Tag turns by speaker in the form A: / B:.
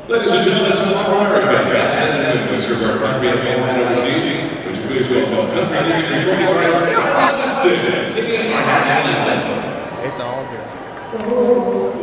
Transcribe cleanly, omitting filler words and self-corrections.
A: Ladies and gentlemen, it's Mr. America, and Mr. Burke, we have all had overseas, which we welcome Weston, singing our national anthem.
B: It's all good.